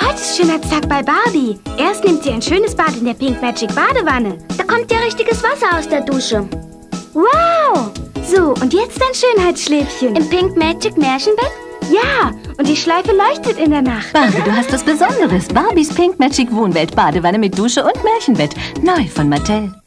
Heute ist Schönheitstag bei Barbie. Erst nimmt sie ein schönes Bad in der Pink Magic Badewanne. Da kommt ja richtiges Wasser aus der Dusche. Wow! So, und jetzt ein Schönheitsschläfchen. Im Pink Magic Märchenbett? Ja, und die Schleife leuchtet in der Nacht. Barbie, du hast was Besonderes. Barbies Pink Magic Wohnwelt Badewanne mit Dusche und Märchenbett. Neu von Mattel.